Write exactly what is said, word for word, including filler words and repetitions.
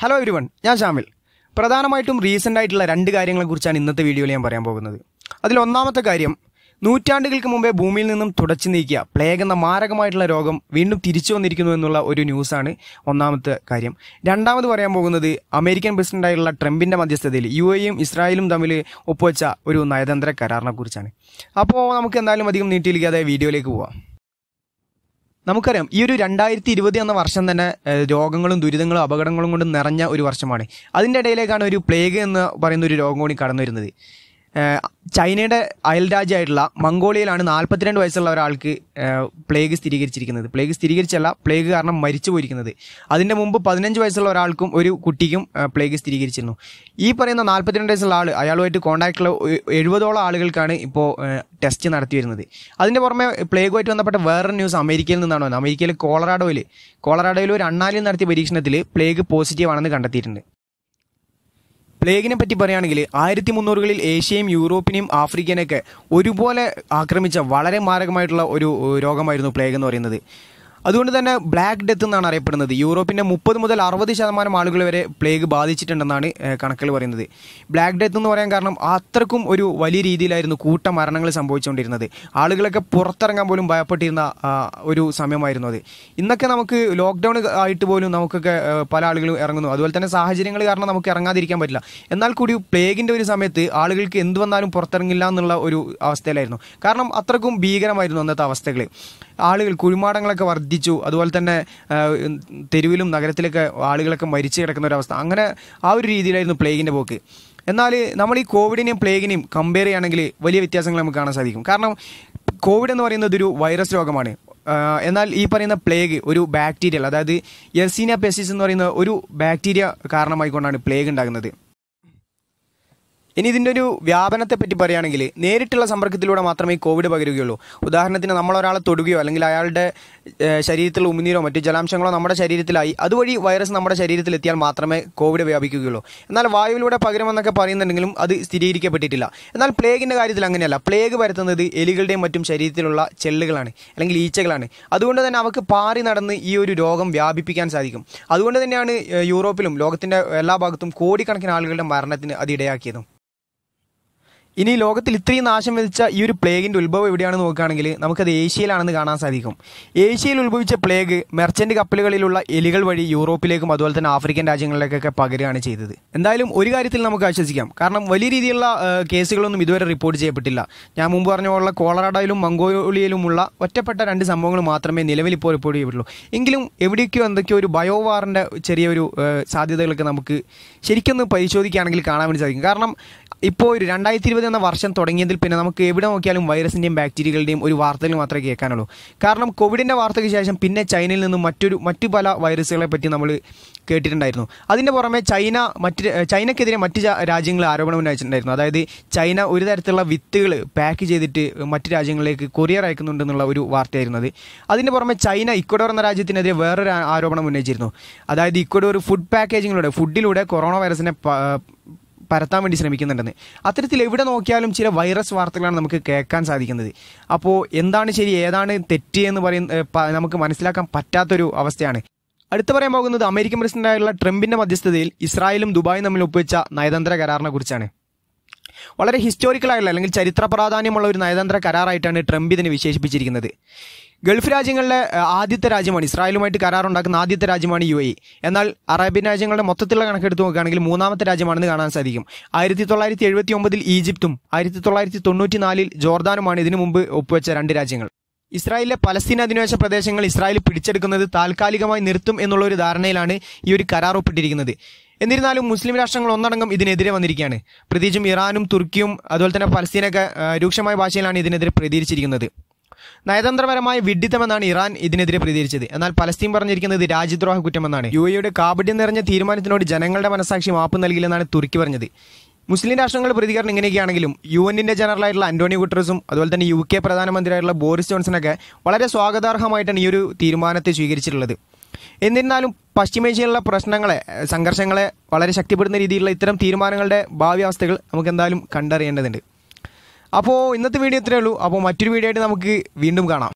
Hello everyone, ഞാൻ ഷാമിൽ. പ്രധാനമായിട്ടും recent ആയിട്ടുള്ള രണ്ട് കാര്യങ്ങളെക്കുറിച്ചാണ് ഇന്നത്തെ വീഡിയോയിൽ ഞാൻ പറയാൻ പോകുന്നത്. അതിൽ ഒന്നാമത്തെ കാര്യം, നൂറ്റാണ്ടുകൾക്ക് മുമ്പേ ഭൂമിയിൽ നിന്നും തുടച്ചു നീക്കിയ പ്ലേഗ് എന്ന മാരകമായിട്ടുള്ള രോഗം വീണ്ടും തിരിച്ചു വന്നിരിക്കുന്നു എന്നുള്ള ഒരു ന്യൂസാണ് ഒന്നാമത്തെ കാര്യം. രണ്ടാമത് പറയാൻ പോകുന്നത്, അമേരിക്കൻ പ്രസിഡന്റായിട്ടുള്ള ട്രംപിന്റെ മധ്യസ്ഥതയിൽ യു എയും ഇസ്രായേലും തമ്മിൽ ഒപ്പുവെച്ച ഒരു നയതന്ത്ര കരാറിനെ കുറിച്ചാണ്. അപ്പോൾ നമുക്ക് എന്തായാലും അധികം നീട്ടിയിരിക്കാതെ വീഡിയോയിലേക്ക് പോവാം. നമുക്കറിയാം, ഈ ഒരു രണ്ടായിരത്തി ഇരുപത് എന്ന വർഷം തന്നെ രോഗങ്ങളും ദുരിതങ്ങളും അപകടങ്ങളും കൊണ്ട് നിറഞ്ഞ ഒരു വർഷമാണ്. അതിൻ്റെ ഇടയിലേക്കാണ് ഒരു പ്ലേഗ് എന്ന് പറയുന്ന ഒരു രോഗം കൂടി കടന്നു വരുന്നത്. ചൈനയുടെ അയൽരാജ്യമായിട്ടുള്ള മംഗോളിയയിലാണ് നാൽപ്പത്തിരണ്ട് വയസ്സുള്ള ഒരാൾക്ക് പ്ലേഗ് സ്ഥിരീകരിച്ചിരിക്കുന്നത്. പ്ലേഗ് സ്ഥിരീകരിച്ചല്ല, പ്ലേഗ് കാരണം മരിച്ചു പോയിരിക്കുന്നത്. അതിൻ്റെ മുമ്പ് പതിനഞ്ച് വയസ്സുള്ള ഒരാൾക്കും ഒരു കുട്ടിക്കും പ്ലേഗ് സ്ഥിരീകരിച്ചിരുന്നു. ഈ പറയുന്ന നാൽപ്പത്തിരണ്ട് വയസ്സുള്ള ആൾ, അയാളുമായിട്ട് കോൺടാക്റ്റുള്ള എഴുപതോളം ആളുകൾക്കാണ് ഇപ്പോൾ ടെസ്റ്റ് നടത്തി വരുന്നത്. അതിൻ്റെ പുറമെ പ്ലേഗുമായിട്ട് ബന്ധപ്പെട്ട വേറൊരു ന്യൂസ് അമേരിക്കയിൽ നിന്നാണ് വന്നത്. അമേരിക്കയിൽ കോളറാഡോയിൽ കോളറാഡോയിൽ ഒരു അണ്ണാലിൽ നടത്തിയ പരീക്ഷണത്തിൽ പ്ലേഗ് പോസിറ്റീവ് ആണെന്ന് കണ്ടെത്തിയിട്ടുണ്ട്. പ്ലേഗിനെ പറ്റി പറയുകയാണെങ്കിൽ ആയിരത്തി മുന്നൂറുകളിൽ ഏഷ്യയും യൂറോപ്പിനെയും ആഫ്രിക്കനെയൊക്കെ ഒരുപോലെ ആക്രമിച്ച വളരെ മാരകമായിട്ടുള്ള ഒരു രോഗമായിരുന്നു പ്ലേഗ് എന്ന് പറയുന്നത്. അതുകൊണ്ട് തന്നെ ബ്ലാക്ക് ഡെത്ത് എന്നാണ് അറിയപ്പെടുന്നത്. യൂറോപ്പിൻ്റെ മുപ്പത് മുതൽ അറുപത് ശതമാനം ആളുകൾ വരെ പ്ലേഗ് ബാധിച്ചിട്ടുണ്ടെന്നാണ് കണക്കുകൾ പറയുന്നത്. ബ്ലാക്ക് ഡെത്ത് എന്ന് പറയാൻ കാരണം അത്രക്കും ഒരു വലിയ രീതിയിലായിരുന്നു കൂട്ട മരണങ്ങൾ സംഭവിച്ചുകൊണ്ടിരുന്നത്. ആളുകളൊക്കെ പുറത്തിറങ്ങാൻ പോലും ഭയപ്പെട്ടിരുന്ന ഒരു സമയമായിരുന്നു അത്. ഇന്നൊക്കെ നമുക്ക് ലോക്ക്ഡൗൺ ആയിട്ട് പോലും നമുക്കൊക്കെ പല ആളുകളും ഇറങ്ങുന്നു. അതുപോലെ തന്നെ സാഹചര്യങ്ങൾ കാരണം നമുക്ക് ഇറങ്ങാതിരിക്കാൻ പറ്റില്ല. എന്നാൽ കൂടി പ്ലേഗിൻ്റെ ഒരു സമയത്ത് ആളുകൾക്ക് എന്ത് വന്നാലും പുറത്തിറങ്ങില്ല എന്നുള്ള ഒരു അവസ്ഥയിലായിരുന്നു. കാരണം അത്രക്കും ഭീകരമായിരുന്നു അന്നത്തെ അവസ്ഥകൾ. ആളുകൾ കുഴിമാടങ്ങളൊക്കെ വർദ്ധിച്ചു. അതുപോലെ തന്നെ തെരുവിലും നഗരത്തിലൊക്കെ ആളുകളൊക്കെ മരിച്ചു കിടക്കുന്ന ഒരവസ്ഥ. അങ്ങനെ ആ ഒരു രീതിയിലായിരുന്നു പ്ലേഗിൻ്റെ പോക്ക്. എന്നാൽ നമ്മൾ ഈ കോവിഡിനെയും പ്ലേഗിനെയും കമ്പയർ ചെയ്യുകയാണെങ്കിൽ വലിയ വ്യത്യാസങ്ങൾ നമുക്ക് കാണാൻ സാധിക്കും. കാരണം കോവിഡ് എന്ന് പറയുന്നത് ഒരു വൈറസ് രോഗമാണ്. എന്നാൽ ഈ പറയുന്ന പ്ലേഗ് ഒരു ബാക്ടീരിയൽ, അതായത് യെർസീനിയ പെസ്റ്റിസ് എന്ന് പറയുന്ന ഒരു ബാക്ടീരിയ കാരണമായിക്കൊണ്ടാണ് പ്ലേഗ് ഉണ്ടാകുന്നത്. ഇനി ഇതിൻ്റെ ഒരു വ്യാപനത്തെ പറ്റി പറയുകയാണെങ്കിൽ, നേരിട്ടുള്ള സമ്പർക്കത്തിലൂടെ മാത്രമേ കോവിഡ് പകരുകയുള്ളൂ. ഉദാഹരണത്തിന് നമ്മളൊരാളെ തൊടുകയോ അല്ലെങ്കിൽ അയാളുടെ ശരീരത്തിലുള്ള ഉമിനീരോ മറ്റു ജലാംശങ്ങളോ നമ്മുടെ ശരീരത്തിലായി അതുവഴി വൈറസ് നമ്മുടെ ശരീരത്തിലെത്തിയാൽ മാത്രമേ കോവിഡ് വ്യാപിക്കുകയുള്ളൂ. എന്നാൽ വായുവിലൂടെ പകരുമെന്നൊക്കെ പറയുന്നുണ്ടെങ്കിലും അത് സ്ഥിരീകരിക്കപ്പെട്ടിട്ടില്ല. എന്നാൽ പ്ലേഗിൻ്റെ കാര്യത്തിൽ അങ്ങനെയല്ല. പ്ലേഗ് പരത്തുന്നത് എലികളുടെയും മറ്റും ശരീരത്തിലുള്ള ചെള്ളുകളാണ് അല്ലെങ്കിൽ ഈച്ചകളാണ്. അതുകൊണ്ട് തന്നെ അവർക്ക് പാറി നടന്ന് ഈ ഒരു രോഗം വ്യാപിപ്പിക്കാൻ സാധിക്കും. അതുകൊണ്ട് തന്നെയാണ് യൂറോപ്പിലും ലോകത്തിൻ്റെ എല്ലാ ഭാഗത്തും കോടിക്കണക്കിന് ആളുകളുടെ മരണത്തിന് അത് ഇടയാക്കിയതും. ഇനി ലോകത്തിൽ ഇത്രയും നാശം വിധിച്ച ഈ ഒരു പ്ലേഗിൻ്റെ ഉത്ഭവം എവിടെയാണെന്ന് നോക്കുകയാണെങ്കിൽ നമുക്കത് ഏഷ്യയിലാണെന്ന് കാണാൻ സാധിക്കും. ഏഷ്യയിൽ ഉത്ഭവിച്ച പ്ലേഗ് മെർച്ചൻ്റ് കപ്പലുകളിലുള്ള എലികൾ വഴി യൂറോപ്പിലേക്കും അതുപോലെ തന്നെ ആഫ്രിക്കൻ രാജ്യങ്ങളിലേക്കൊക്കെ പകരുകയാണ് ചെയ്തത്. എന്തായാലും ഒരു കാര്യത്തിൽ നമുക്ക് ആശ്വസിക്കാം. കാരണം വലിയ രീതിയിലുള്ള കേസുകളൊന്നും ഇതുവരെ റിപ്പോർട്ട് ചെയ്യപ്പെട്ടില്ല. ഞാൻ മുമ്പ് പറഞ്ഞ പോലുള്ള കോളറാഡോയിലും മംഗോളിയയിലുമുള്ള ഒറ്റപ്പെട്ട രണ്ട് സംഭവങ്ങൾ മാത്രമേ നിലവിൽ ഇപ്പോൾ റിപ്പോർട്ട് ചെയ്യപ്പെട്ടുള്ളൂ. എങ്കിലും എവിടേക്കോ എന്തൊക്കെയോ ഒരു ബയോവാറിൻ്റെ ചെറിയൊരു സാധ്യതകളൊക്കെ നമുക്ക് ശരിക്കൊന്ന് പരിശോധിക്കുകയാണെങ്കിൽ കാണാൻ വേണ്ടി സാധിക്കും. കാരണം ഇപ്പോൾ ഒരു രണ്ടായിരത്തി ഇരുപത് എന്ന വർഷം തുടങ്ങിയതിൽ പിന്നെ നമുക്ക് എവിടെ നോക്കിയാലും വൈറസിൻ്റെയും ബാക്ടീരിയകളുടെയും ഒരു വാർത്തകൾ മാത്രമേ കേൾക്കാനുള്ളൂ. കാരണം കോവിഡിൻ്റെ വാർത്തയ്ക്ക് ശേഷം പിന്നെ ചൈനയിൽ നിന്നും മറ്റൊരു മറ്റു പല വൈറസുകളെ പറ്റി നമ്മൾ കേട്ടിട്ടുണ്ടായിരുന്നു. അതിൻ്റെ പുറമെ ചൈന മറ്റ് ചൈനക്കെതിരെ മറ്റ് രാജ്യങ്ങൾ ആരോപണം ഉന്നയിച്ചിട്ടുണ്ടായിരുന്നു. അതായത് ചൈന ഒരു തരത്തിലുള്ള വിത്തുകൾ പാക്ക് ചെയ്തിട്ട് മറ്റ് രാജ്യങ്ങളിലേക്ക് കൊറിയർ അയക്കുന്നുണ്ടെന്നുള്ള ഒരു വാർത്തയായിരുന്നു അത്. അതിൻ്റെ പുറമെ ചൈന ഇക്വഡോർ എന്ന രാജ്യത്തിനെതിരെ വേറൊരു ആരോപണം ഉന്നയിച്ചിരുന്നു. അതായത് ഇക്വഡോർ ഫുഡ് പാക്കേജിങ്ങിലൂടെ ഫുഡിലൂടെ കൊറോണ വൈറസിനെ പരത്താൻ വേണ്ടി ശ്രമിക്കുന്നുണ്ടെന്ന്. അത്തരത്തിൽ എവിടെ നോക്കിയാലും ചില വൈറസ് വാർത്തകളാണ് നമുക്ക് കേൾക്കാൻ സാധിക്കുന്നത്. അപ്പോൾ എന്താണ് ശരി ഏതാണ് തെറ്റ് എന്ന് പറയുന്ന നമുക്ക് മനസ്സിലാക്കാൻ പറ്റാത്തൊരു അവസ്ഥയാണ്. അടുത്ത് പറയാൻ പോകുന്നത് അമേരിക്കൻ പ്രസിഡന്റായുള്ള ട്രംപിന്റെ മധ്യസ്ഥതയിൽ ഇസ്രായേലും ദുബായും തമ്മിൽ ഒപ്പുവെച്ച നയതന്ത്ര കരാറിനെ കുറിച്ചാണ്. വളരെ ഹിസ്റ്റോറിക്കലായുള്ള അല്ലെങ്കിൽ ചരിത്ര പ്രാധാന്യമുള്ള ഒരു നയതന്ത്ര കരാറായിട്ടാണ് ട്രംപ് ഇതിനെ വിശേഷിപ്പിച്ചിരിക്കുന്നത്. ഗൾഫ് രാജ്യങ്ങളുടെ ആദ്യത്തെ രാജ്യമാണ്, ഇസ്രായേലുമായിട്ട് കരാറുണ്ടാക്കുന്ന ആദ്യത്തെ രാജ്യമാണ് യു എ. എന്നാൽ അറേബ്യൻ രാജ്യങ്ങളുടെ മൊത്തത്തിലുള്ള കണക്കെടുത്ത് നോക്കുകയാണെങ്കിൽ മൂന്നാമത്തെ രാജ്യമാണെന്ന് കാണാൻ സാധിക്കും. ആയിരത്തി തൊള്ളായിരത്തി എഴുപത്തി ഒമ്പതിൽ ഈജിപ്തും ആയിരത്തി തൊള്ളായിരത്തി തൊണ്ണൂറ്റി നാലിൽ ജോർദാനുമാണ് ഇതിനു മുമ്പ് ഒപ്പുവെച്ച രണ്ട് രാജ്യങ്ങൾ. ഇസ്രായേലിലെ പലസ്തീൻ അധിനിവേശ പ്രദേശങ്ങൾ ഇസ്രായേൽ പിടിച്ചെടുക്കുന്നത് താൽക്കാലികമായി നിർത്തും എന്നുള്ള ഒരു ധാരണയിലാണ് ഈ ഒരു കരാർ ഒപ്പിട്ടിരിക്കുന്നത്. എന്നിരുന്നാലും മുസ്ലിം രാഷ്ട്രങ്ങൾ ഒന്നടങ്കം ഇതിനെതിരെ വന്നിരിക്കുകയാണ്. പ്രത്യേകിച്ചും ഇറാനും തുർക്കിയും അതുപോലെ തന്നെ പലസ്തീനൊക്കെ രൂക്ഷമായ ഭാഷയിലാണ് ഇതിനെതിരെ പ്രതികരിച്ചിരിക്കുന്നത്. നയതന്ത്രപരമായ വിഡ്ഢിത്തമെന്നാണ് ഇറാൻ ഇതിനെതിരെ പ്രതികരിച്ചത്. എന്നാൽ പലസ്തീൻ പറഞ്ഞിരിക്കുന്നത് രാജ്യദ്രോഹ കുറ്റമെന്നാണ്. യു എയുടെ കാപട്യം നിറഞ്ഞ തീരുമാനത്തിനോട് ജനങ്ങളുടെ മനസാക്ഷി മാപ്പ് നൽകില്ലെന്നാണ് തുർക്കി പറഞ്ഞത്. മുസ്ലിം രാഷ്ട്രങ്ങളുടെ പ്രതികരണം ഇങ്ങനെയൊക്കെയാണെങ്കിലും യു എന്നിൻ്റെ ജനറലായിട്ടുള്ള അന്റോണിയോ ഗുട്ടറസും അതുപോലെ തന്നെ യു കെ പ്രധാനമന്ത്രിയായിട്ടുള്ള ബോറിസ് ജോൺസണൊക്കെ വളരെ സ്വാഗതാർഹമായിട്ടാണ് ഈ ഒരു തീരുമാനത്തെ സ്വീകരിച്ചിട്ടുള്ളത്. എന്നിരുന്നാലും പശ്ചിമേഷ്യയിലുള്ള പ്രശ്നങ്ങളെ സംഘർഷങ്ങളെ വളരെ ശക്തിപ്പെടുന്ന രീതിയിലുള്ള ഇത്തരം തീരുമാനങ്ങളുടെ ഭാവി അവസ്ഥകൾ നമുക്ക് എന്തായാലും കണ്ടറിയേണ്ടതുണ്ട്. അപ്പോൾ ഇന്നത്തെ വീഡിയോ ഇത്രയേ ഉള്ളൂ. അപ്പോൾ മറ്റൊരു വീഡിയോ ആയിട്ട് നമുക്ക് വീണ്ടും കാണാം.